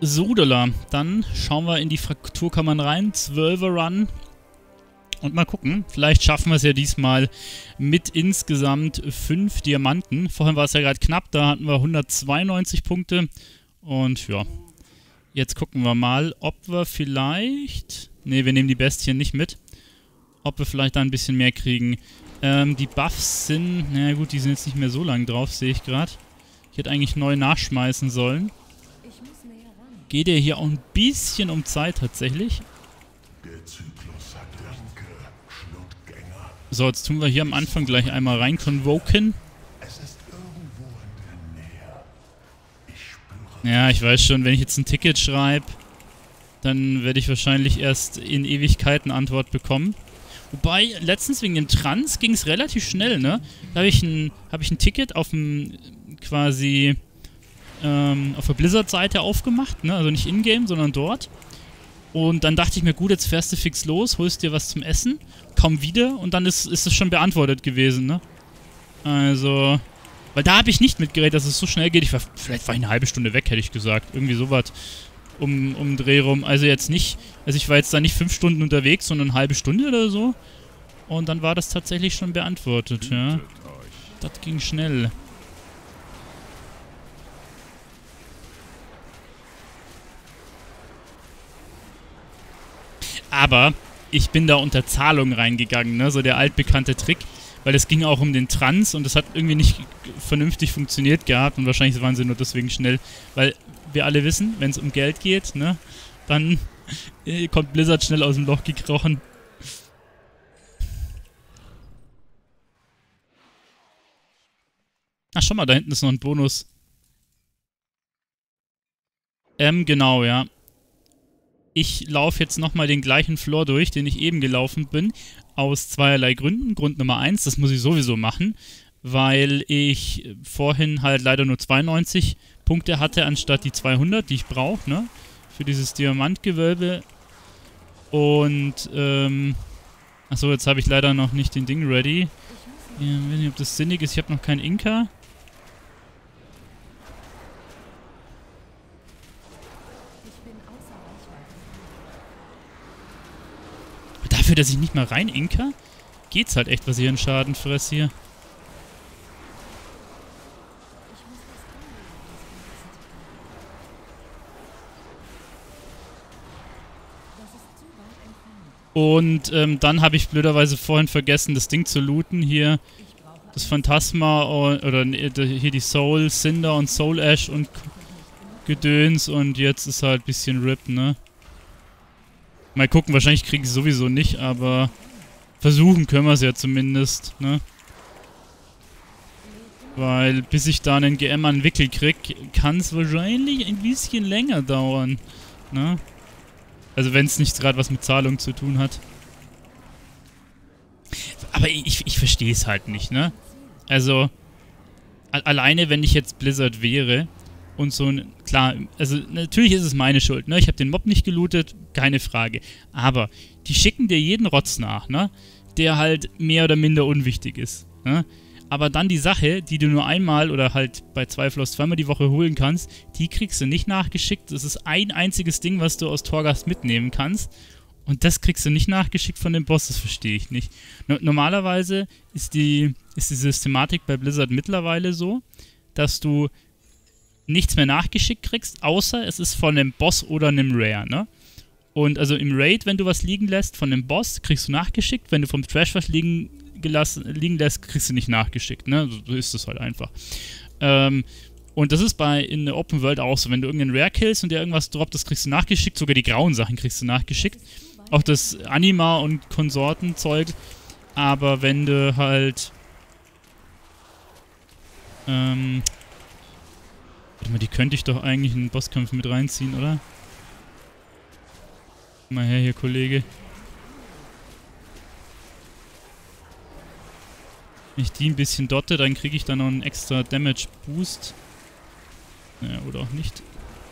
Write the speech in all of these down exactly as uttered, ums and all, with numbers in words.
Sudela. Dann schauen wir in die Frakturkammern rein. zwölfer Run. Und mal gucken. Vielleicht schaffen wir es ja diesmal mit insgesamt fünf Diamanten. Vorhin war es ja gerade knapp. Da hatten wir hundertzweiundneunzig Punkte. Und ja. Jetzt gucken wir mal, ob wir vielleicht... Ne, wir nehmen die Bestien nicht mit. Ob wir vielleicht da ein bisschen mehr kriegen. Ähm, die Buffs sind... Na gut, die sind jetzt nicht mehr so lang drauf, sehe ich gerade. Ich hätte eigentlich neu nachschmeißen sollen. Geht ja hier auch ein bisschen um Zeit tatsächlich. So, jetzt tun wir hier am Anfang gleich einmal rein convoken. Ja, ich weiß schon, wenn ich jetzt ein Ticket schreibe, dann werde ich wahrscheinlich erst in Ewigkeiten Antwort bekommen. Wobei, letztens wegen dem Trans ging es relativ schnell, ne? Da habe ich ein, hab ich ein Ticket auf dem quasi ähm, auf der Blizzard-Seite aufgemacht, ne? Also nicht in-game, sondern dort. Und dann dachte ich mir, gut, jetzt fährst du fix los, holst dir was zum Essen, kaum wieder und dann ist, ist es schon beantwortet gewesen, ne? Also, weil da habe ich nicht mitgerechnet, dass es so schnell geht. Ich war, vielleicht war ich eine halbe Stunde weg, hätte ich gesagt. Irgendwie sowas um, um den Dreh rum. Also jetzt nicht, also ich war jetzt da nicht fünf Stunden unterwegs, sondern eine halbe Stunde oder so. Und dann war das tatsächlich schon beantwortet, ja. Das ging schnell. Aber ich bin da unter Zahlung reingegangen, ne? So der altbekannte Trick. Weil es ging auch um den Trans und das hat irgendwie nicht vernünftig funktioniert gehabt. Und wahrscheinlich waren sie nur deswegen schnell. Weil wir alle wissen, wenn es um Geld geht, ne? Dann äh, kommt Blizzard schnell aus dem Loch gekrochen. Ach, schau mal, da hinten ist noch ein Bonus. Ähm, genau, ja. Ich laufe jetzt nochmal den gleichen Floor durch, den ich eben gelaufen bin, aus zweierlei Gründen. Grund Nummer eins, das muss ich sowieso machen, weil ich vorhin halt leider nur zweiundneunzig Punkte hatte, anstatt die zweihundert, die ich brauche, ne, für dieses Diamantgewölbe. Und, ähm, achso, jetzt habe ich leider noch nicht den Ding ready. Ja, ich weiß nicht, ob das sinnig ist, ich habe noch keinen Inka. Dafür, dass ich nicht mal rein inka, geht's halt echt, was ich an Schaden fresse hier. Und ähm, dann habe ich blöderweise vorhin vergessen, das Ding zu looten. Hier das Phantasma oder hier die Soul, Cinder und Soul Ash und Gedöns. Und jetzt ist halt ein bisschen RIP, ne? Mal gucken, wahrscheinlich kriege ich es sowieso nicht, aber versuchen können wir es ja zumindest, ne? Weil bis ich da einen G M an Wickel krieg, kann es wahrscheinlich ein bisschen länger dauern, ne? Also wenn es nicht gerade was mit Zahlung zu tun hat. Aber ich, ich verstehe es halt nicht, ne? Also, alleine wenn ich jetzt Blizzard wäre und so ein, klar, also natürlich ist es meine Schuld, ne? Ich habe den Mob nicht gelootet, keine Frage. Aber die schicken dir jeden Rotz nach, ne? Der halt mehr oder minder unwichtig ist, ne? Aber dann die Sache, die du nur einmal oder halt bei zwei Floors zweimal die Woche holen kannst, die kriegst du nicht nachgeschickt. Das ist ein einziges Ding, was du aus Torghast mitnehmen kannst. Und das kriegst du nicht nachgeschickt von dem Boss, das verstehe ich nicht. No- normalerweise ist die, ist die Systematik bei Blizzard mittlerweile so, dass du nichts mehr nachgeschickt kriegst, außer es ist von einem Boss oder einem Rare, ne? Und also im Raid, wenn du was liegen lässt von einem Boss, kriegst du nachgeschickt. Wenn du vom Trash was liegen, gelassen, liegen lässt, kriegst du nicht nachgeschickt, ne? So, so ist es halt einfach. Ähm, und das ist bei in der Open World auch so. Wenn du irgendeinen Rare killst und der irgendwas droppt, das kriegst du nachgeschickt. Sogar die grauen Sachen kriegst du nachgeschickt. Auch das Anima und Konsortenzeug. Aber wenn du halt ähm warte mal, die könnte ich doch eigentlich in den Bosskampf mit reinziehen, oder? Komm mal her hier, Kollege. Wenn ich die ein bisschen dotte, dann kriege ich dann noch einen extra Damage Boost. Naja, oder auch nicht.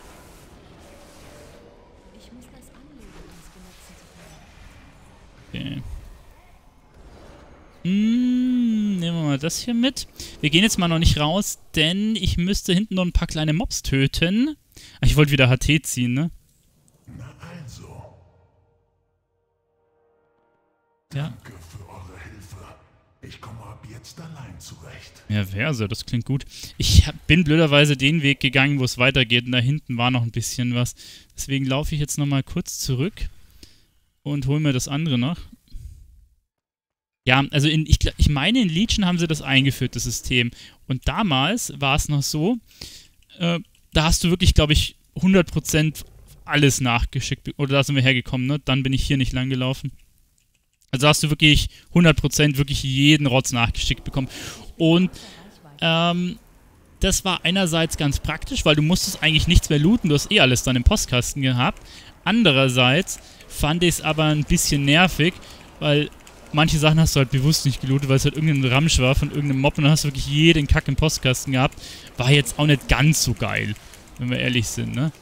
Okay. Hm, nehmen wir mal das hier mit. Wir gehen jetzt mal noch nicht raus, denn ich müsste hinten noch ein paar kleine Mobs töten. Ach, ich wollte wieder H T ziehen, ne? Na also. Ja. Danke für eure Hilfe. Ich komme ab jetzt allein zurecht. Ja, Verse, das klingt gut. Ich hab, bin blöderweise den Weg gegangen, wo es weitergeht und da hinten war noch ein bisschen was. Deswegen laufe ich jetzt nochmal kurz zurück und hole mir das andere noch. Ja, also in, ich, ich meine, in Legion haben sie das eingeführt, das System. Und damals war es noch so, äh, da hast du wirklich, glaube ich, hundert Prozent alles nachgeschickt. Oder da sind wir hergekommen, ne? Dann bin ich hier nicht lang gelaufen. Also hast du wirklich hundert Prozent wirklich jeden Rotz nachgeschickt bekommen. Und ähm, das war einerseits ganz praktisch, weil du musstest eigentlich nichts mehr looten, du hast eh alles dann im Postkasten gehabt. Andererseits fand ich es aber ein bisschen nervig, weil manche Sachen hast du halt bewusst nicht gelootet, weil es halt irgendein Ramsch war von irgendeinem Mob und dann hast du wirklich jeden Kack im Postkasten gehabt. War jetzt auch nicht ganz so geil, wenn wir ehrlich sind, ne?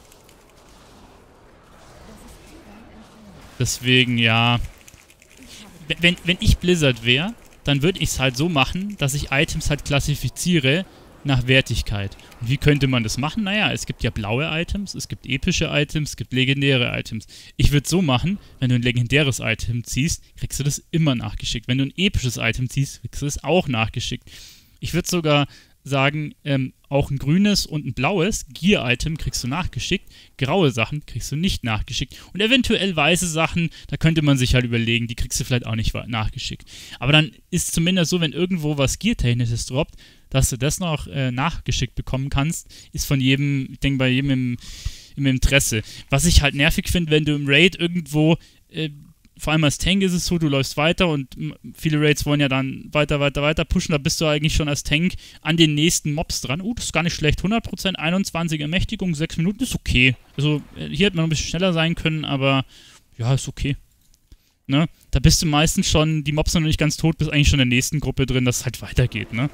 Deswegen, ja. Wenn, wenn ich Blizzard wäre, dann würde ich es halt so machen, dass ich Items halt klassifiziere nach Wertigkeit. Und wie könnte man das machen? Naja, es gibt ja blaue Items, es gibt epische Items, es gibt legendäre Items. Ich würde es so machen, wenn du ein legendäres Item ziehst, kriegst du das immer nachgeschickt. Wenn du ein episches Item ziehst, kriegst du das auch nachgeschickt. Ich würde sogar sagen, ähm, auch ein grünes und ein blaues Gear-Item kriegst du nachgeschickt, graue Sachen kriegst du nicht nachgeschickt und eventuell weiße Sachen, da könnte man sich halt überlegen, die kriegst du vielleicht auch nicht nachgeschickt. Aber dann ist zumindest so, wenn irgendwo was Gear-Technisches droppt, dass du das noch äh, nachgeschickt bekommen kannst, ist von jedem, ich denke bei jedem im, im Interesse. Was ich halt nervig finde, wenn du im Raid irgendwo äh, vor allem als Tank ist es so, du läufst weiter und viele Raids wollen ja dann weiter, weiter, weiter pushen. Da bist du eigentlich schon als Tank an den nächsten Mobs dran. Uh, das ist gar nicht schlecht. hundert Prozent, einundzwanzig Ermächtigung, sechs Minuten ist okay. Also hier hätte man noch ein bisschen schneller sein können, aber ja, ist okay. Ne? Da bist du meistens schon, die Mobs sind noch nicht ganz tot, bist eigentlich schon in der nächsten Gruppe drin, dass es halt weitergeht, ne?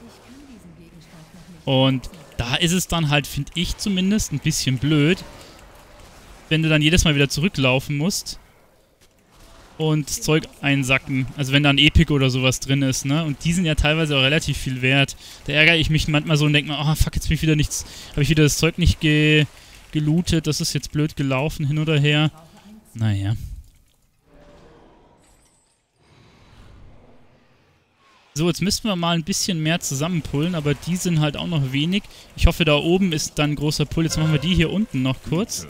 Und da ist es dann halt, finde ich zumindest, ein bisschen blöd, wenn du dann jedes Mal wieder zurücklaufen musst und das Zeug einsacken. Also wenn da ein Epic oder sowas drin ist, ne? Und die sind ja teilweise auch relativ viel wert. Da ärgere ich mich manchmal so und denke mir, oh fuck, jetzt bin ich wieder nichts, habe ich wieder das Zeug nicht ge gelootet, das ist jetzt blöd gelaufen, hin oder her. Naja. So, jetzt müssten wir mal ein bisschen mehr zusammenpullen, aber die sind halt auch noch wenig. Ich hoffe, da oben ist dann ein großer Pull. Jetzt machen wir die hier unten noch kurz.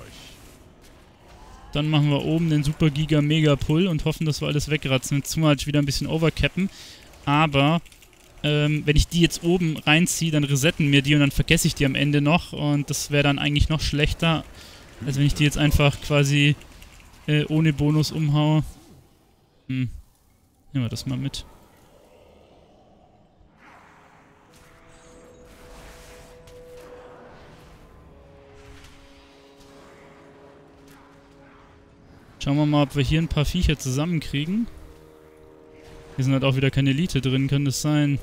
Dann machen wir oben den Super Giga Mega Pull und hoffen, dass wir alles wegratzen. Jetzt tun wir halt wieder ein bisschen overcappen. Aber ähm, wenn ich die jetzt oben reinziehe, dann resetten mir die und dann vergesse ich die am Ende noch. Und das wäre dann eigentlich noch schlechter, als wenn ich die jetzt einfach quasi äh, ohne Bonus umhaue. Hm. Nehmen wir das mal mit. Schauen wir mal, ob wir hier ein paar Viecher zusammenkriegen. Hier sind halt auch wieder keine Elite drin, kann das sein?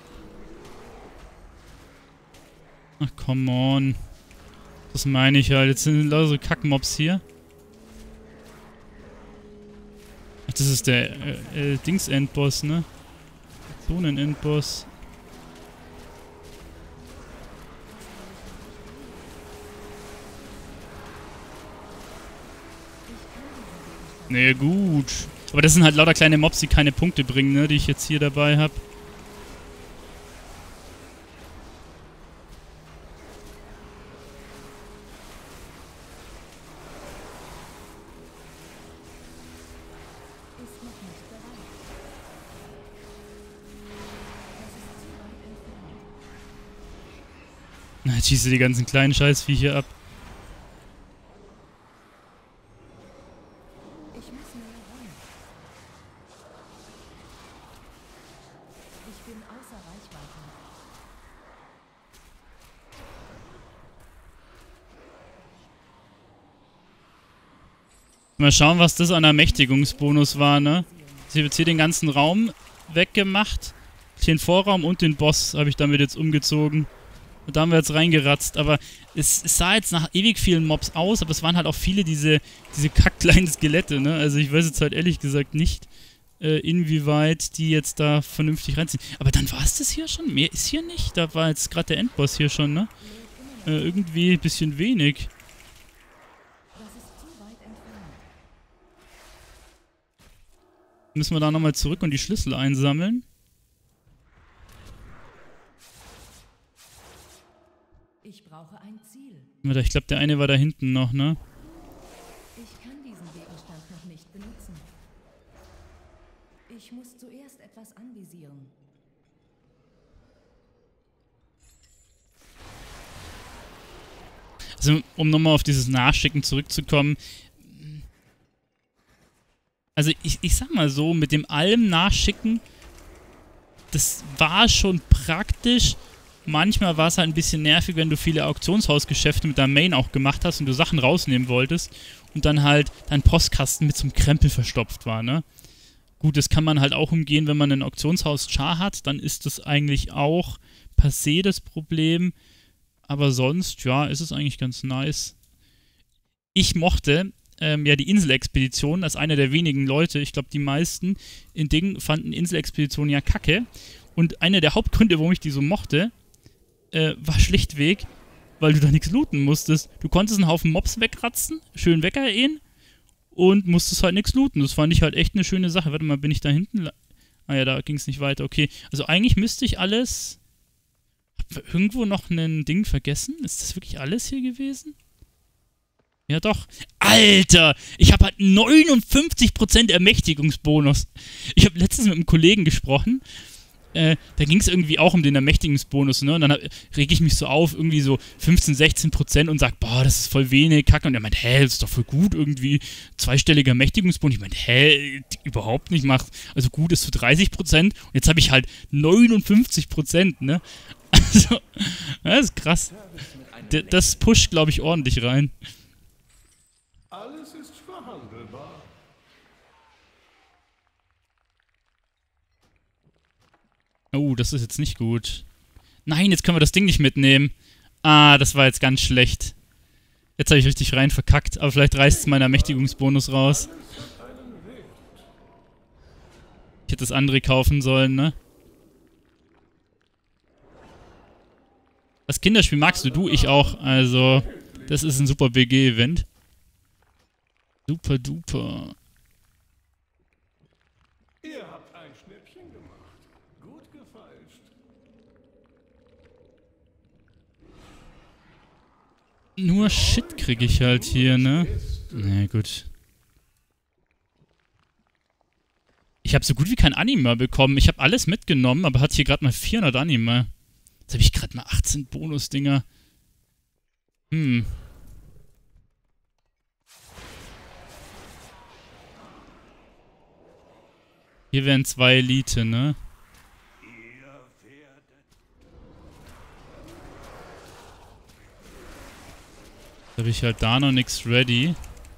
Ach, come on. Das meine ich halt. Jetzt sind lauter so Kackmobs hier. Ach, das ist der äh, äh, Dings-Endboss, ne? Zonen-Endboss. Nee, gut. Aber das sind halt lauter kleine Mobs, die keine Punkte bringen, ne? Die ich jetzt hier dabei habe. Na, jetzt schießt du die ganzen kleinen Scheißviecher ab. Mal schauen, was das an Ermächtigungsbonus war, ne? Ich habe jetzt hier den ganzen Raum weggemacht. Den Vorraum und den Boss habe ich damit jetzt umgezogen. Und da haben wir jetzt reingeratzt. Aber es, es sah jetzt nach ewig vielen Mobs aus, aber es waren halt auch viele diese, diese kackkleinen Skelette, ne? Also ich weiß jetzt halt ehrlich gesagt nicht, äh, inwieweit die jetzt da vernünftig reinziehen. Aber dann war es das hier schon? Mehr ist hier nicht? Da war jetzt gerade der Endboss hier schon, ne? äh, irgendwie ein bisschen wenig. Müssen wir da nochmal zurück und die Schlüssel einsammeln? Ich brauche ein Ziel. Ich glaube, der eine war da hinten noch, ne? Ich kann diesen Gegenstand noch nicht benutzen. Ich muss zuerst etwas anvisieren. Also, um nochmal auf dieses Nachschicken zurückzukommen. Also, ich, ich sag mal so, mit dem allem Nachschicken, das war schon praktisch. Manchmal war es halt ein bisschen nervig, wenn du viele Auktionshausgeschäfte mit deinem Main auch gemacht hast und du Sachen rausnehmen wolltest und dann halt dein Postkasten mit so einem Krempel verstopft war, ne? Gut, das kann man halt auch umgehen, wenn man ein Auktionshaus-Char hat, dann ist das eigentlich auch passé das Problem. Aber sonst, ja, ist es eigentlich ganz nice. Ich mochte ähm, ja die Inselexpedition als einer der wenigen Leute. Ich glaube, die meisten in Dingen fanden Inselexpeditionen ja kacke. Und einer der Hauptgründe, warum ich die so mochte, äh, war schlichtweg, weil du da nichts looten musstest. Du konntest einen Haufen Mobs wegratzen, schön wegeriehen und musstest halt nichts looten. Das fand ich halt echt eine schöne Sache. Warte mal, bin ich da hinten? Ah ja, da ging es nicht weiter. Okay, also eigentlich müsste ich alles... Hab irgendwo noch ein Ding vergessen? Ist das wirklich alles hier gewesen? Ja doch. Alter! Ich habe halt neunundfünfzig Prozent Ermächtigungsbonus. Ich habe letztens mit einem Kollegen gesprochen. Äh, da ging es irgendwie auch um den Ermächtigungsbonus, ne? Und dann rege ich mich so auf, irgendwie so fünfzehn, sechzehn Prozent und sag, boah, das ist voll wenig, kacke. Und er meint, hä, das ist doch voll gut, irgendwie zweistelliger Ermächtigungsbonus. Ich meinte, hä, überhaupt nicht, macht, also gut ist für dreißig Prozent. Und jetzt habe ich halt neunundfünfzig Prozent, ne? Also, das ist krass. D das pusht, glaube ich, ordentlich rein. Alles ist verhandelbar. Oh, das ist jetzt nicht gut. Nein, jetzt können wir das Ding nicht mitnehmen. Ah, das war jetzt ganz schlecht. Jetzt habe ich richtig rein verkackt, aber vielleicht reißt es meinen Ermächtigungsbonus raus. Ich hätte das andere kaufen sollen, ne? Das Kinderspiel magst du, du, ich auch. Also, das ist ein super B G-Event. Super duper. Ihr habt ein Schnäppchen gemacht. Gut gefeilscht. Nur Shit kriege ich halt hier, ne? Na gut. Ich habe so gut wie kein Anima bekommen. Ich habe alles mitgenommen, aber hatte hier gerade mal vierhundert Anima. Jetzt habe ich gerade mal achtzehn Bonus-Dinger. Hm. Hier wären zwei Elite, ne? Jetzt habe ich halt da noch nichts ready.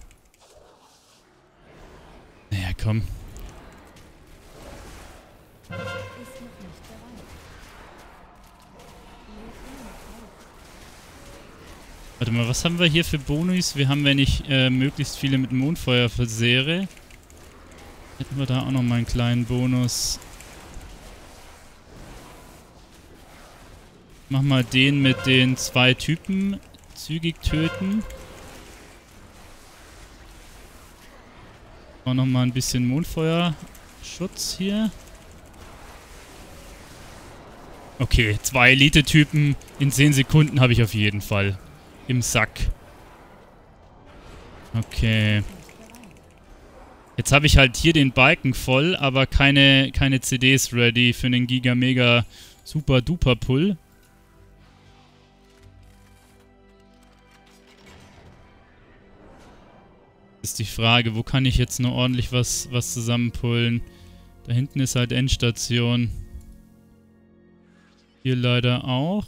Naja, komm. Warte mal, was haben wir hier für Bonus? Wir haben, wenn ich äh, möglichst viele mit Mondfeuer versehre. Hätten wir da auch noch mal einen kleinen Bonus. Mach mal den mit den zwei Typen zügig töten. Auch noch mal ein bisschen Mondfeuerschutz hier. Okay, zwei Elite-Typen in zehn Sekunden habe ich auf jeden Fall. Im Sack. Okay. Jetzt habe ich halt hier den Balken voll, aber keine, keine C Ds ready für einen Giga Mega Super Duper Pull. Ist die Frage, wo kann ich jetzt noch ordentlich was, was zusammenpullen? Da hinten ist halt Endstation. Hier leider auch.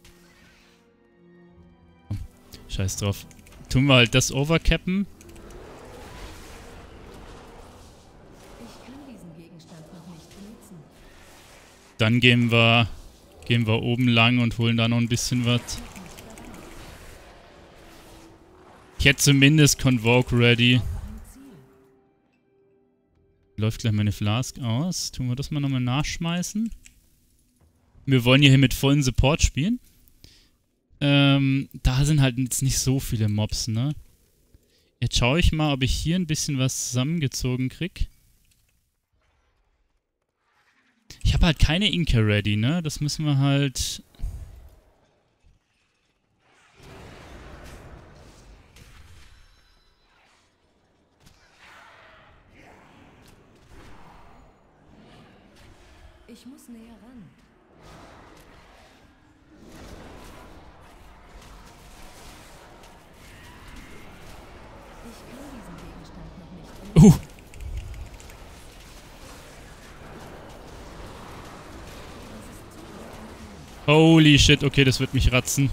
Scheiß drauf. Tun wir halt das overcappen. Ich kann diesen Gegenstand noch nicht benutzen. Dann gehen wir, gehen wir oben lang und holen da noch ein bisschen was. Ich hätte zumindest Convoke ready. Läuft gleich meine Flask aus. Tun wir das mal nochmal nachschmeißen. Wir wollen ja hier mit vollen Support spielen. Ähm, da sind halt jetzt nicht so viele Mobs, ne? Jetzt schaue ich mal, ob ich hier ein bisschen was zusammengezogen krieg. Ich habe halt keine Inka ready, ne? Das müssen wir halt... Ich muss näher ran. Ich kann diesen Gegenstand noch nicht benutzen. Uh, holy shit, okay, das wird mich ratzen.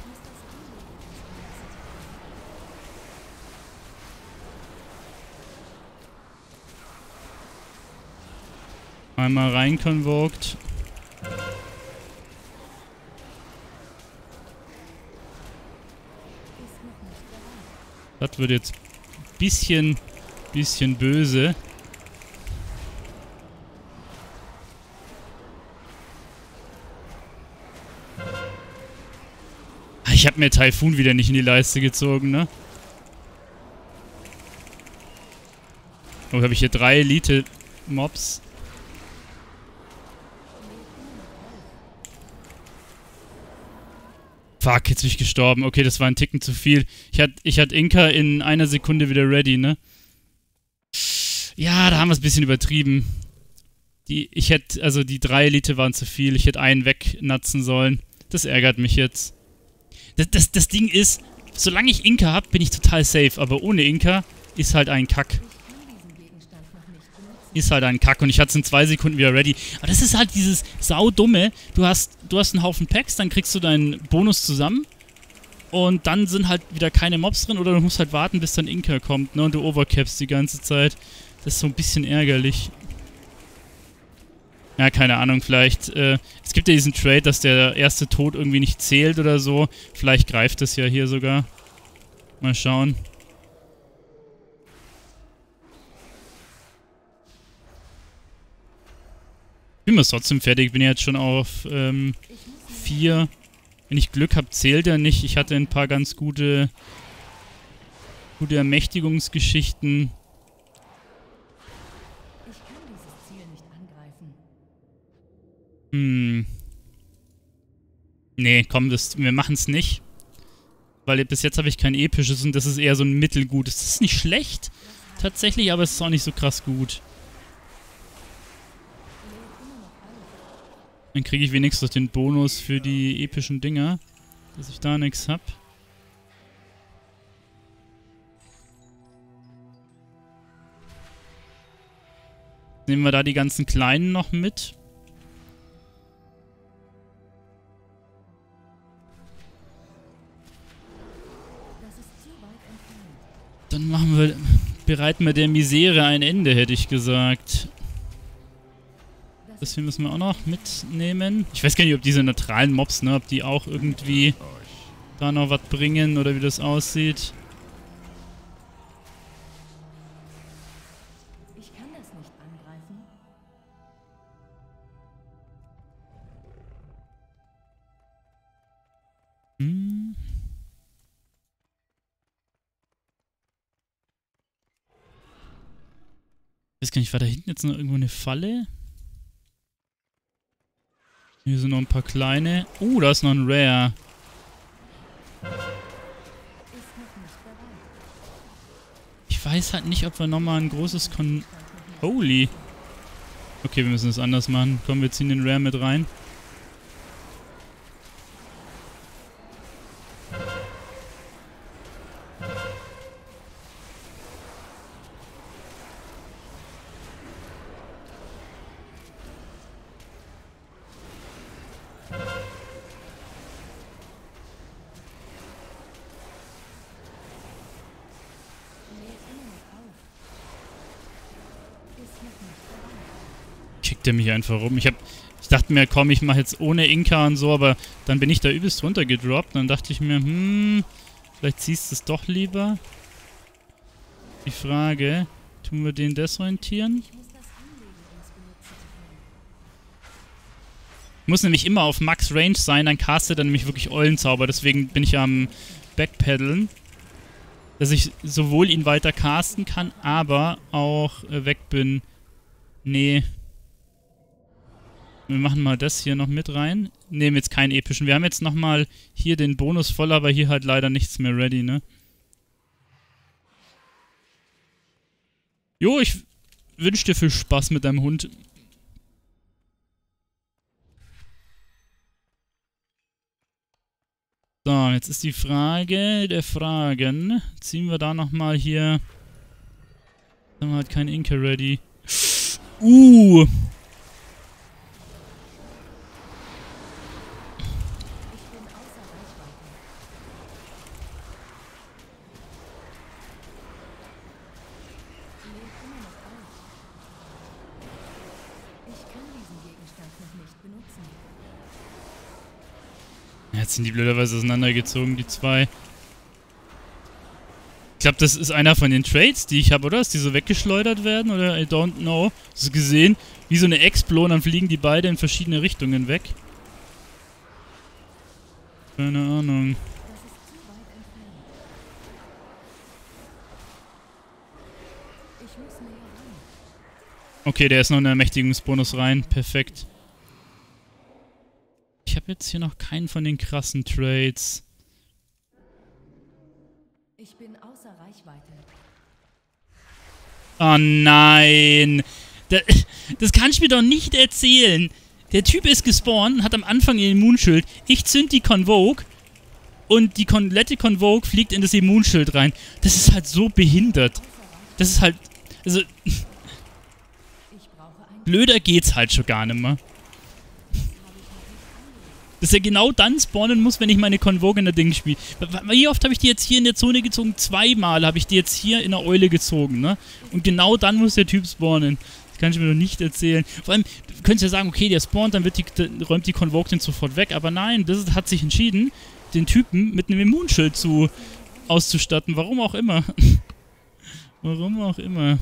Einmal rein convoked. Das wird jetzt ein bisschen, bisschen böse. Ich habe mir Typhoon wieder nicht in die Leiste gezogen, ne? Oh, habe ich hier drei Elite-Mobs. Fuck, jetzt bin ich gestorben. Okay, das war ein Ticken zu viel. Ich hatte ich hatte Inka in einer Sekunde wieder ready, ne? Ja, da haben wir es ein bisschen übertrieben. Die, ich hätte, also die drei Elite waren zu viel. Ich hätte einen wegnatzen sollen. Das ärgert mich jetzt. Das, das, das Ding ist, solange ich Inka habe, bin ich total safe. Aber ohne Inka ist halt ein Kack. Ist halt ein Kack und ich hatte es in zwei Sekunden wieder ready. Aber das ist halt dieses saudumme. Du hast, du hast einen Haufen Packs, dann kriegst du deinen Bonus zusammen und dann sind halt wieder keine Mobs drin oder du musst halt warten, bis dann Inka kommt, ne? Und du overcappst die ganze Zeit. Das ist so ein bisschen ärgerlich. Ja, keine Ahnung, vielleicht, äh, es gibt ja diesen Trade, dass der erste Tod irgendwie nicht zählt oder so. Vielleicht greift das ja hier sogar. Mal schauen. Ich bin mir trotzdem fertig. Ich bin jetzt schon auf ähm, vier. Wenn ich Glück habe, zählt er nicht. Ich hatte ein paar ganz gute, gute Ermächtigungsgeschichten. Ich kann dieses Ziel nicht angreifen. Hm. Nee, komm, das, wir machen es nicht. Weil bis jetzt habe ich kein episches und das ist eher so ein mittelgutes. Das ist nicht schlecht, tatsächlich, aber es ist auch nicht so krass gut. Dann kriege ich wenigstens den Bonus für die epischen Dinger, dass ich da nichts hab. Nehmen wir da die ganzen kleinen noch mit. Dann machen wir, bereiten wir der Misere ein Ende, hätte ich gesagt. Das hier müssen wir auch noch mitnehmen. Ich weiß gar nicht, ob diese neutralen Mobs, ne, ob die auch irgendwie da noch was bringen oder wie das aussieht. Ich kann das nicht angreifen. Hm. Ich weiß gar nicht, war da hinten jetzt noch irgendwo eine Falle? Hier sind noch ein paar kleine. Oh, da ist noch ein Rare. Ich weiß halt nicht, ob wir nochmal ein großes Kon... Holy. Okay, wir müssen es anders machen. Komm, wir ziehen den Rare mit rein. Kickt er mich einfach rum. Ich hab, ich dachte mir, komm, ich mache jetzt ohne Inka und so, aber dann bin ich da übelst runtergedroppt. Dann dachte ich mir, hm, vielleicht ziehst du es doch lieber. Die Frage, tun wir den desorientieren? Muss nämlich immer auf Max Range sein, dann castet er nämlich wirklich Eulenzauber. Deswegen bin ich am Backpedalen. Dass ich sowohl ihn weiter casten kann, aber auch äh, weg bin. Nee. Wir machen mal das hier noch mit rein. Nehmen jetzt keinen epischen. Wir haben jetzt nochmal hier den Bonus voll, aber hier halt leider nichts mehr ready, ne? Jo, ich wünsche dir viel Spaß mit deinem Hund. So, jetzt ist die Frage der Fragen. Ziehen wir da nochmal hier... Haben wir halt kein Inker ready. Uh! Jetzt sind die blöderweise auseinandergezogen, die zwei. Ich glaube, das ist einer von den Trades, die ich habe, oder? Dass die so weggeschleudert werden, oder? I don't know. Hast du gesehen? Wie so eine Explo, und dann fliegen die beide in verschiedene Richtungen weg. Keine Ahnung. Okay, der ist noch in der Ermächtigungsbonus rein. Perfekt. Ich habe jetzt hier noch keinen von den krassen Trades. Ich bin außer Reichweite. Oh nein. Das, das kann ich mir doch nicht erzählen. Der Typ ist gespawnt, hat am Anfang ein Immunschild. Ich zünd die Convoke und die komplette Convoke fliegt in das Immunschild rein. Das ist halt so behindert. Das ist halt... Also... Blöder geht's halt schon gar nicht mehr. Dass er genau dann spawnen muss, wenn ich meine Convoke in der Ding spiele. Wie oft habe ich die jetzt hier in der Zone gezogen? Zweimal habe ich die jetzt hier in der Eule gezogen, ne? Und genau dann muss der Typ spawnen. Das kann ich mir doch nicht erzählen. Vor allem, du könntest ja sagen, okay, der spawnt, dann wird die, dann räumt die Convoke den sofort weg. Aber nein, das ist, hat sich entschieden, den Typen mit einem Immunschild zu auszustatten. Warum auch immer. Warum auch immer.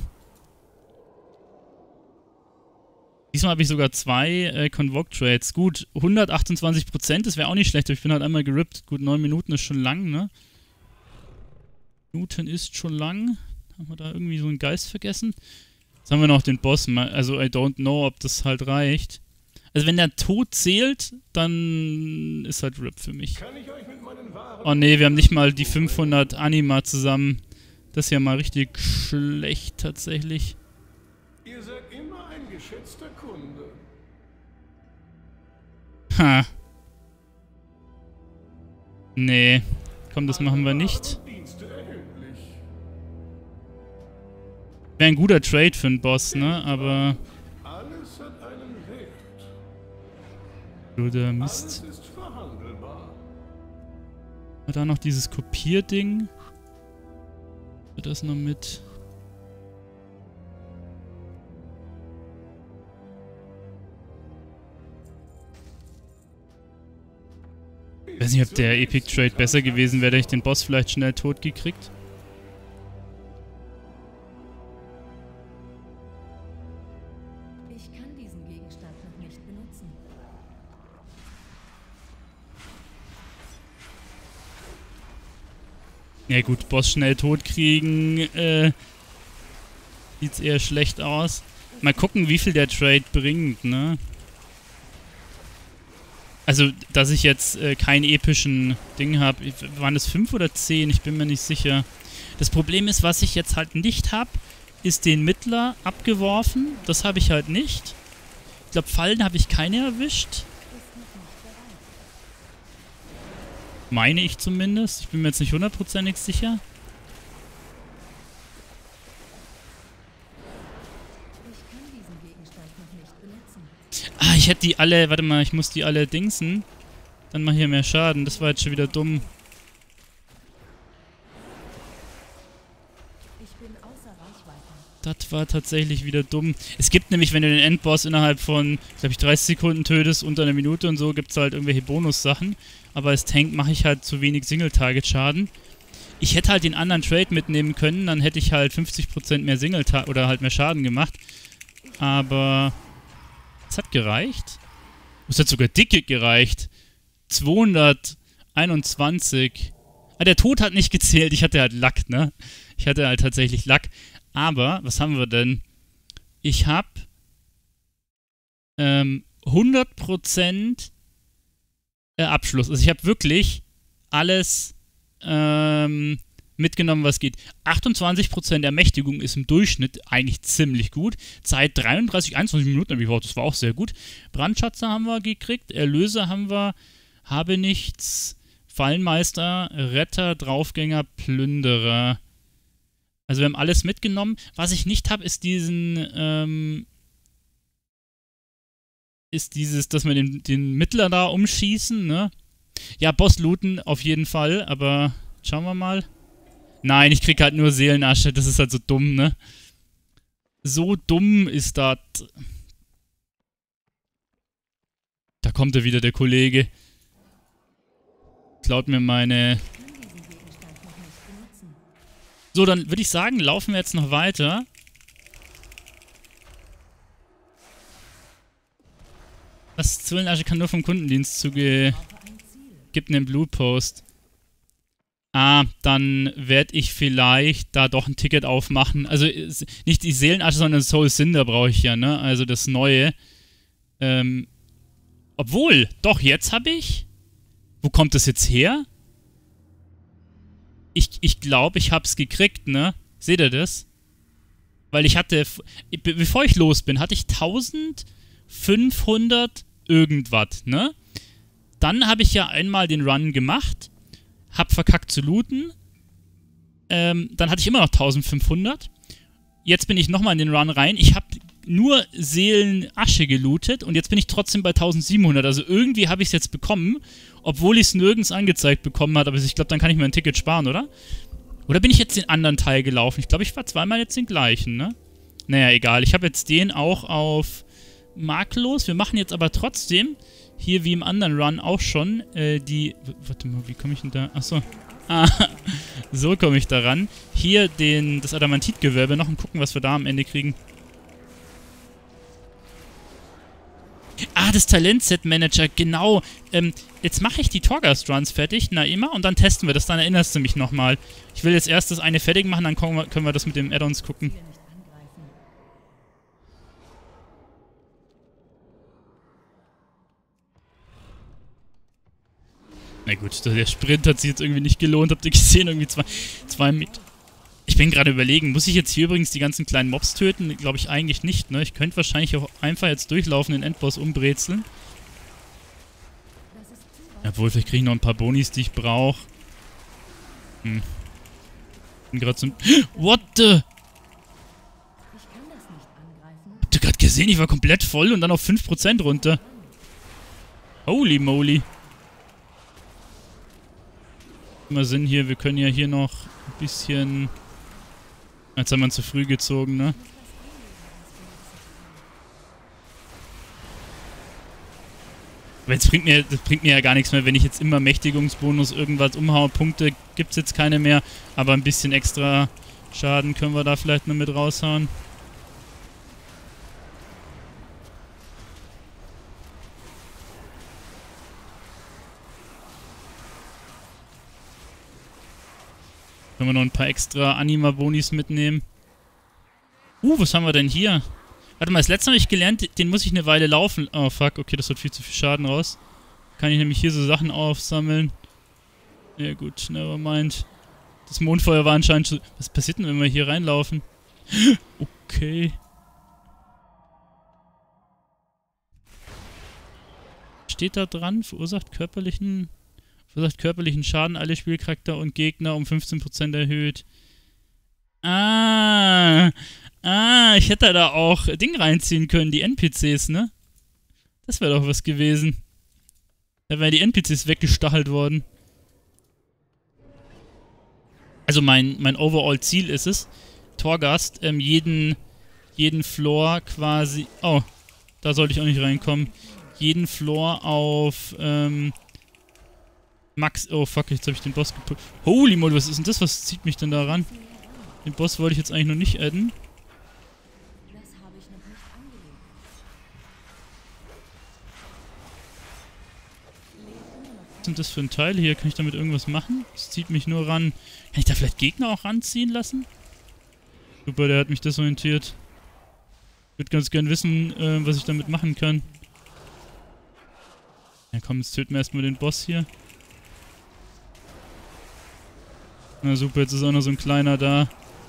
Diesmal habe ich sogar zwei äh, Convoke-Trades. Gut, hundertachtundzwanzig Prozent, das wäre auch nicht schlecht. Ich bin halt einmal gerippt. Gut, neun Minuten ist schon lang, ne? Minuten ist schon lang. Haben wir da irgendwie so einen Geist vergessen? Jetzt haben wir noch den Boss. Also, I don't know, ob das halt reicht. Also, wenn der Tod zählt, dann ist halt RIP für mich. Oh ne, wir haben nicht mal die fünfhundert Anima zusammen. Das ist ja mal richtig schlecht, tatsächlich. Ihr seid immer ein geschätzter Kunde. Ha. Nee. Komm, das machen wir nicht. Wäre ein guter Trade für einen Boss, ne? Aber... Alles hat einen Wert. Blöder Mist. Alles ist verhandelbar. Und da noch dieses Kopierding. Wird das noch mit... Ich weiß nicht, ob der Epic Trade besser gewesen wäre, hätte ich den Boss vielleicht schnell tot gekriegt. Ich kann diesen Gegenstand noch nicht benutzen. Ja gut, Boss schnell tot kriegen, äh, sieht's eher schlecht aus. Mal gucken, wie viel der Trade bringt, ne? Also, dass ich jetzt äh, keinen epischen Ding habe. Waren es fünf oder zehn? Ich bin mir nicht sicher. Das Problem ist, was ich jetzt halt nicht habe, ist den Mittler abgeworfen. Das habe ich halt nicht. Ich glaube, Fallen habe ich keine erwischt. Meine ich zumindest. Ich bin mir jetzt nicht hundertprozentig sicher. Ah, ich hätte die alle... Warte mal, ich muss die alle dingsen. Dann mache ich ja mehr Schaden. Das war jetzt schon wieder dumm. Das war tatsächlich wieder dumm. Es gibt nämlich, wenn du den Endboss innerhalb von, glaube ich, dreißig Sekunden tötest, unter einer Minute und so, gibt es halt irgendwelche Bonussachen. Aber als Tank mache ich halt zu wenig Single-Target-Schaden. Ich hätte halt den anderen Trade mitnehmen können, dann hätte ich halt fünfzig Prozent mehr Single-Target oder halt mehr Schaden gemacht. Aber es hat gereicht. Es hat sogar dicke gereicht. zweihunderteinundzwanzig. Ah, der Tod hat nicht gezählt. Ich hatte halt Lack, ne? Ich hatte halt tatsächlich Lack. Aber, was haben wir denn? Ich habe ähm, hundert Prozent äh, Abschluss. Also ich habe wirklich alles ähm, mitgenommen, was geht. achtundzwanzig Prozent Ermächtigung ist im Durchschnitt eigentlich ziemlich gut. Zeit dreiunddreißig, einundzwanzig Minuten habe ich gebraucht, das war auch sehr gut. Brandschatzer haben wir gekriegt, Erlöser haben wir, habe nichts, Fallenmeister, Retter, Draufgänger, Plünderer. Also wir haben alles mitgenommen. Was ich nicht habe, ist diesen, ähm, ist dieses, dass wir den, den Mittler da umschießen, ne? Ja, Boss looten auf jeden Fall, aber schauen wir mal. Nein, ich krieg halt nur Seelenasche, das ist halt so dumm, ne? So dumm ist das. Da kommt er wieder, der Kollege. Klaut mir meine... So, dann würde ich sagen, laufen wir jetzt noch weiter. Das Zwillenasche kann nur vom Kundendienst zuge... Gibt einen Blue Post. Ah, dann werde ich vielleicht da doch ein Ticket aufmachen. Also nicht die Seelenasche, sondern Soul Cinder brauche ich ja, ne? Also das Neue. Ähm, obwohl, doch, jetzt habe ich... Wo kommt das jetzt her? Ich, ich glaube, ich habe es gekriegt, ne? Seht ihr das? Weil ich hatte... Bevor ich los bin, hatte ich eintausendfünfhundert irgendwas, ne? Dann habe ich ja einmal den Run gemacht, hab verkackt zu looten, ähm, dann hatte ich immer noch eintausendfünfhundert. Jetzt bin ich nochmal in den Run rein, ich habe nur Seelenasche gelootet und jetzt bin ich trotzdem bei eintausendsiebenhundert. Also irgendwie habe ich es jetzt bekommen, obwohl ich es nirgends angezeigt bekommen habe. Aber ich glaube, dann kann ich mir ein Ticket sparen, oder? Oder bin ich jetzt den anderen Teil gelaufen? Ich glaube, ich war zweimal jetzt den gleichen, ne? Naja, egal. Ich habe jetzt den auch auf makellos. Wir machen jetzt aber trotzdem, hier wie im anderen Run auch schon, äh, die... Warte mal, wie komme ich denn da? Achso. Ah, so komme ich da ran. Hier den, das Adamantitgewölbe noch und gucken, was wir da am Ende kriegen. Ah, das Talentset-Manager, genau. Ähm, jetzt mache ich die Torghast-Runs fertig, Naima, und dann testen wir das, dann erinnerst du mich nochmal. Ich will jetzt erst das eine fertig machen, dann können wir, können wir das mit dem Add-ons gucken. Na gut, der Sprint hat sich jetzt irgendwie nicht gelohnt, habt ihr gesehen, irgendwie zwei, zwei Meter. Ich bin gerade überlegen, muss ich jetzt hier übrigens die ganzen kleinen Mobs töten? Glaube ich eigentlich nicht, ne? Ich könnte wahrscheinlich auch einfach jetzt durchlaufen, den Endboss umbrezeln. Obwohl, vielleicht kriege ich noch ein paar Bonis, die ich brauche. Hm. Bin gerade so... What the? Habt ihr gerade gesehen? Ich war komplett voll und dann auf fünf Prozent runter. Holy moly. Immer Sinn hier, wir können ja hier noch ein bisschen... Jetzt haben wir ihn zu früh gezogen, ne? Aber jetzt bringt mir, das bringt mir ja gar nichts mehr, wenn ich jetzt immer Mächtigungsbonus irgendwas umhaue. Punkte gibt es jetzt keine mehr, aber ein bisschen extra Schaden können wir da vielleicht noch mit raushauen. Können wir noch ein paar extra Anima-Bonis mitnehmen. Uh, was haben wir denn hier? Warte mal, das letzte habe ich gelernt, den muss ich eine Weile laufen. Oh, fuck, okay, das hat viel zu viel Schaden raus. Kann ich nämlich hier so Sachen aufsammeln. Ja gut, nevermind. Das Mondfeuer war anscheinend schon... Was passiert denn, wenn wir hier reinlaufen? Okay. Steht da dran, verursacht körperlichen... Verursacht körperlichen Schaden, alle Spielcharakter und Gegner um fünfzehn Prozent erhöht. Ah, ah, ich hätte da auch Ding reinziehen können, die N P Cs, ne? Das wäre doch was gewesen. Da wären die N P Cs weggestachelt worden. Also mein, mein Overall-Ziel ist es, Torghast, ähm, jeden, jeden Floor quasi... Oh, da sollte ich auch nicht reinkommen. Jeden Floor auf, ähm... Max, oh fuck, jetzt habe ich den Boss geputzt. Holy moly, was ist denn das? Was zieht mich denn da ran? Den Boss wollte ich jetzt eigentlich noch nicht adden. denn das für ein Teil hier? Kann ich damit irgendwas machen? Das zieht mich nur ran. Kann ich da vielleicht Gegner auch ranziehen lassen? Super, der hat mich desorientiert. Ich würde ganz gern wissen, äh, was ich damit machen kann. Ja komm, jetzt töten wir erstmal den Boss hier. Na super, jetzt ist auch noch so ein kleiner da.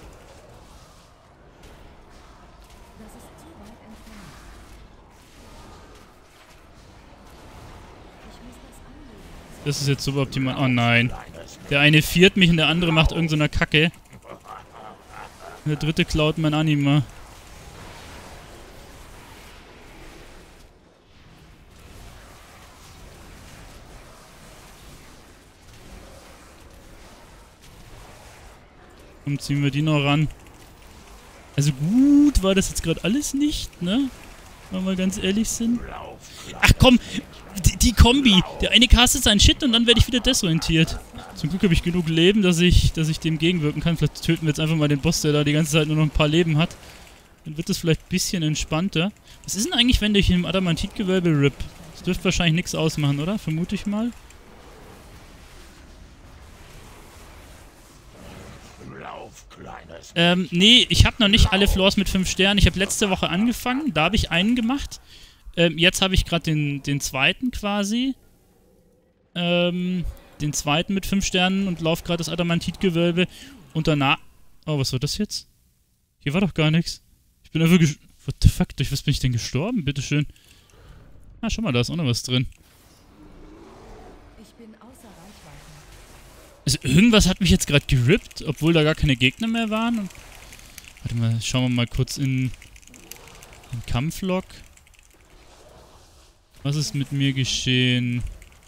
Das ist jetzt suboptimal. Oh nein. Der eine viert mich und der andere macht irgend so eine Kacke. Der dritte klaut mein Anima. Komm, ziehen wir die noch ran. Also gut war das jetzt gerade alles nicht, ne? Wenn wir ganz ehrlich sind. Ach komm, die, die Kombi. Der eine castet seinen Shit und dann werde ich wieder desorientiert. Zum Glück habe ich genug Leben, dass ich, dass ich dem gegenwirken kann. Vielleicht töten wir jetzt einfach mal den Boss, der da die ganze Zeit nur noch ein paar Leben hat. Dann wird es vielleicht ein bisschen entspannter. Was ist denn eigentlich, wenn ich im Adamantitgewölbe rip? Das dürfte wahrscheinlich nichts ausmachen, oder? Vermute ich mal. Ähm, nee, ich habe noch nicht alle Floors mit fünf Sternen. Ich habe letzte Woche angefangen, da habe ich einen gemacht. Ähm, jetzt habe ich gerade den, den zweiten quasi. Ähm, den zweiten mit fünf Sternen und laufe gerade das Adamantitgewölbe. Und danach... Oh, was war das jetzt? Hier war doch gar nichts. Ich bin einfach ges... What the fuck? Durch was bin ich denn gestorben? Bitteschön. Ah, schau mal, da ist auch noch was drin. Ich bin außer Reichweite. Also irgendwas hat mich jetzt gerade gerippt, obwohl da gar keine Gegner mehr waren. Und warte mal, schauen wir mal kurz in den Kampflog. Was ist mit mir geschehen?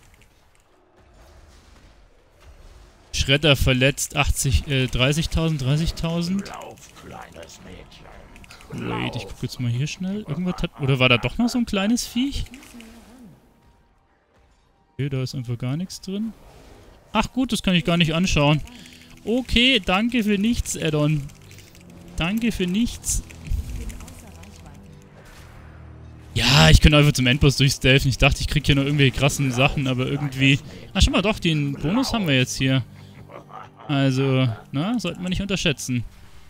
Schredder verletzt, achtzig, äh, dreißigtausend, dreißigtausend. Wait, ich gucke jetzt mal hier schnell. Irgendwas hat... Oder war da doch noch so ein kleines Viech? Okay, da ist einfach gar nichts drin. Ach gut, das kann ich gar nicht anschauen. Okay, danke für nichts, Addon. Danke für nichts. Ja, ich könnte einfach zum Endboss durchstealthen. Ich dachte, ich kriege hier noch irgendwelche krassen Sachen, aber irgendwie... Ach, schau mal, doch, den Bonus haben wir jetzt hier. Also, na, sollten wir nicht unterschätzen.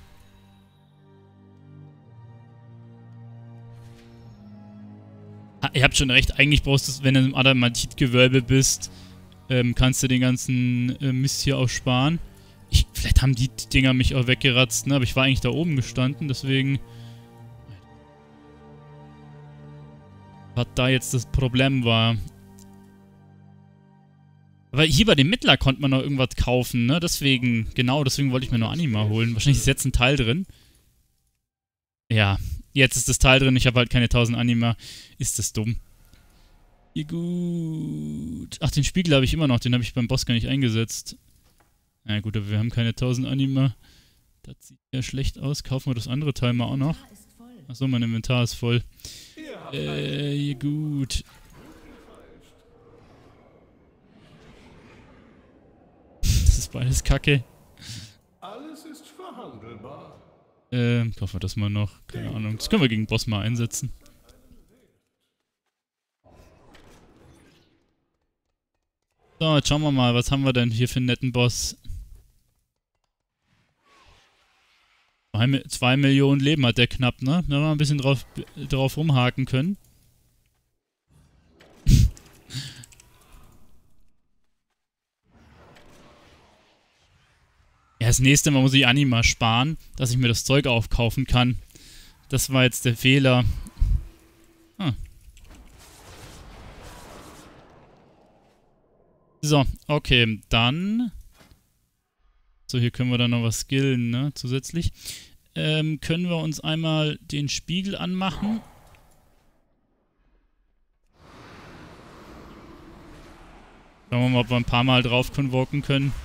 Ah, ihr habt schon recht, eigentlich brauchst du es, wenn du im Adamantitgewölbe bist, ähm, kannst du den ganzen äh, Mist hier auch sparen. Ich, vielleicht haben die Dinger mich auch weggeratzt, ne? Aber ich war eigentlich da oben gestanden, deswegen... Was da jetzt das Problem war. Aber hier bei dem Mittler konnte man noch irgendwas kaufen, ne? Deswegen, genau, deswegen wollte ich mir noch Anima holen. Wahrscheinlich ist jetzt ein Teil drin. Ja, jetzt ist das Teil drin. Ich habe halt keine tausend Anima. Ist das dumm. Ja, gut. Ach, den Spiegel habe ich immer noch. Den habe ich beim Boss gar nicht eingesetzt. Na gut, aber wir haben keine tausend Anima. Das sieht ja schlecht aus. Kaufen wir das andere Teil mal auch noch. Achso, mein Inventar ist voll. Äh, gut. Das ist beides Kacke. Alles ist verhandelbar. Ähm, kaufen wir das mal noch. Keine Ahnung. Das können wir gegen Boss mal einsetzen. So, jetzt schauen wir mal, was haben wir denn hier für einen netten Boss? Zwei Millionen Leben hat der knapp, ne? Da haben wir ein bisschen drauf, drauf rumhaken können. Ja, das nächste Mal muss ich Anima sparen, dass ich mir das Zeug aufkaufen kann. Das war jetzt der Fehler. Ah. So, okay, dann... So, hier können wir dann noch was skillen, ne, zusätzlich. Ähm, können wir uns einmal den Spiegel anmachen. Schauen wir mal, ob wir ein paar Mal drauf konvoken können.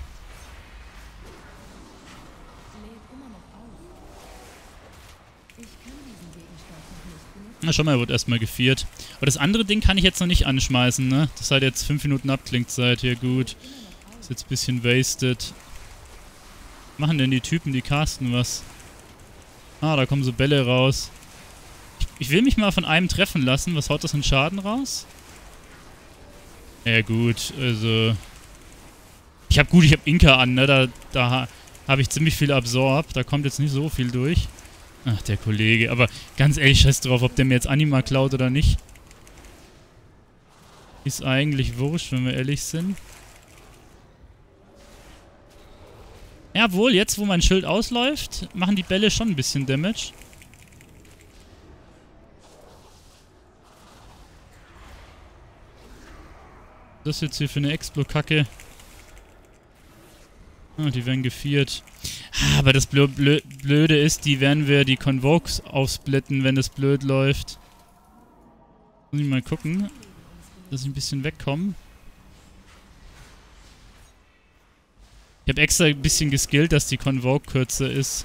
Na, schau mal, er wird erstmal geviert. Aber das andere Ding kann ich jetzt noch nicht anschmeißen, ne? Das hat jetzt fünf Minuten Abklingzeit. Ja, gut. Ist jetzt ein bisschen wasted. Was machen denn die Typen, die casten was? Ah, da kommen so Bälle raus. Ich, ich will mich mal von einem treffen lassen. Was haut das in Schaden raus? Ja gut, also... Ich hab gut, ich hab Inka an, ne? Da, da habe ich ziemlich viel absorbt. Da kommt jetzt nicht so viel durch. Ach, der Kollege. Aber ganz ehrlich, scheiß drauf, ob der mir jetzt Anima klaut oder nicht. Ist eigentlich wurscht, wenn wir ehrlich sind. Jawohl, jetzt wo mein Schild ausläuft, machen die Bälle schon ein bisschen Damage. Was ist jetzt hier für eine Explo-Kacke? Ah, die werden geviert. Ah, aber das Blö Blö Blöde ist, die werden wir die Convokes aufsplitten, wenn das blöd läuft. Muss ich mal gucken, dass ich ein bisschen wegkomme. Ich habe extra ein bisschen geskillt, dass die Convoke kürzer ist.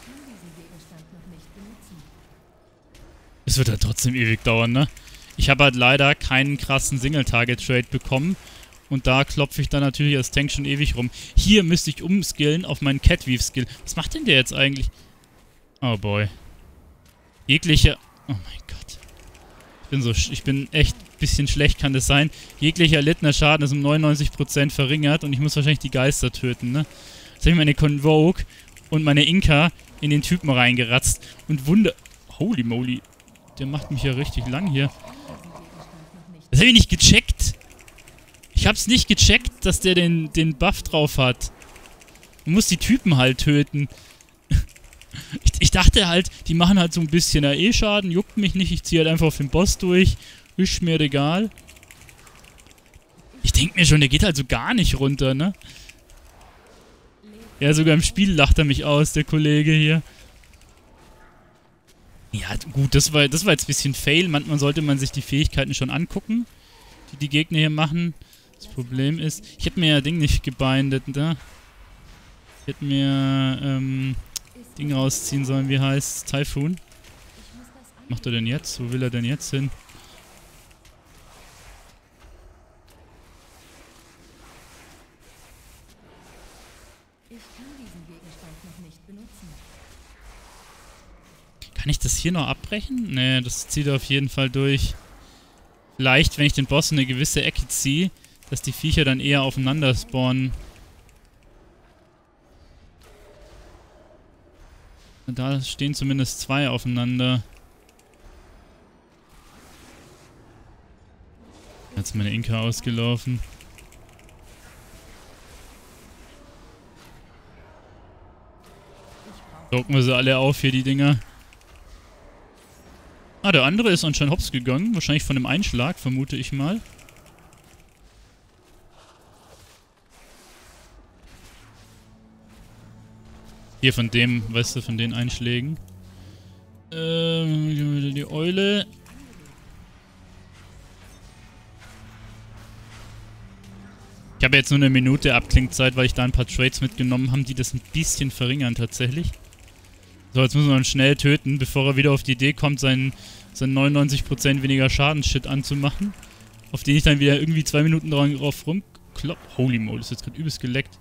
Es wird halt trotzdem ewig dauern, ne? Ich habe halt leider keinen krassen Single-Target-Trade bekommen. Und da klopfe ich dann natürlich als Tank schon ewig rum. Hier müsste ich umskillen auf meinen Catweave-Skill. Was macht denn der jetzt eigentlich? Oh boy. Jeglicher... Oh mein Gott. Ich bin so... Ich bin echt ein bisschen schlecht, kann das sein. Jeglicher erlittener Schaden ist um neunundneunzig Prozent verringert und ich muss wahrscheinlich die Geister töten, ne? Jetzt habe ich meine Convoke und meine Inka in den Typen reingeratzt. Und Wunder... Holy moly. Der macht mich ja richtig lang hier. Das habe ich nicht gecheckt. Ich hab's nicht gecheckt, dass der den, den Buff drauf hat. Man muss die Typen halt töten. ich, ich dachte halt, die machen halt so ein bisschen A E-Schaden, juckt mich nicht, ich ziehe halt einfach auf den Boss durch. Ist mir egal. Ich denk mir schon, der geht halt so gar nicht runter, ne? Ja, sogar im Spiel lacht er mich aus, der Kollege hier. Ja, gut, das war, das war jetzt ein bisschen Fail. Manchmal sollte man sich die Fähigkeiten schon angucken, die die Gegner hier machen. Das Problem ist, ich hätte mir ja Ding nicht gebindet, ne? Ich hätte mir, ähm, Ding rausziehen sollen, wie heißt Typhoon. Was macht er denn jetzt? Wo will er denn jetzt hin? Ich kann diesen Gegenstand noch nicht benutzen. Kann ich das hier noch abbrechen? Ne, das zieht er auf jeden Fall durch. Vielleicht, wenn ich den Boss in eine gewisse Ecke ziehe, dass die Viecher dann eher aufeinander spawnen. Da stehen zumindest zwei aufeinander. Jetzt ist meine Inka ausgelaufen. Drucken wir sie alle auf hier, die Dinger. Ah, der andere ist anscheinend hops gegangen. Wahrscheinlich von dem Einschlag, vermute ich mal. Hier von dem, weißt du, von den Einschlägen. Ähm, die Eule. Ich habe jetzt nur eine Minute Abklingzeit, weil ich da ein paar Trades mitgenommen habe, die das ein bisschen verringern tatsächlich. So, jetzt müssen wir ihn schnell töten, bevor er wieder auf die Idee kommt, seinen, seinen neunundneunzig Prozent weniger Schadensshit anzumachen. Auf den ich dann wieder irgendwie zwei Minuten drauf rumklopp. Holy moly, das ist jetzt gerade übelst geleckt.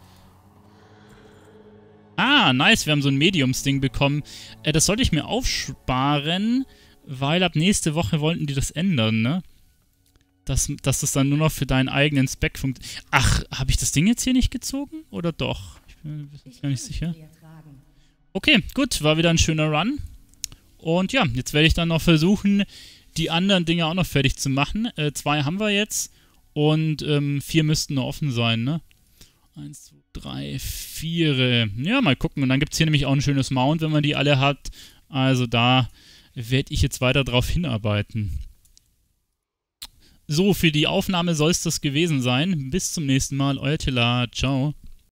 Ah, nice, wir haben so ein Mediums-Ding bekommen. Äh, das sollte ich mir aufsparen, weil ab nächste Woche wollten die das ändern, ne? Dass, dass das dann nur noch für deinen eigenen Spec funktioniert. Ach, habe ich das Ding jetzt hier nicht gezogen? Oder doch? Ich bin mir gar nicht sicher. Okay, gut, war wieder ein schöner Run. Und ja, jetzt werde ich dann noch versuchen, die anderen Dinge auch noch fertig zu machen. Äh, zwei haben wir jetzt und ähm, vier müssten noch offen sein, ne? Eins, zwei, drei, vier. Ja, mal gucken. Und dann gibt es hier nämlich auch ein schönes Mount, wenn man die alle hat. Also da werde ich jetzt weiter drauf hinarbeiten. So, für die Aufnahme soll es das gewesen sein. Bis zum nächsten Mal. Euer Tilla. Ciao.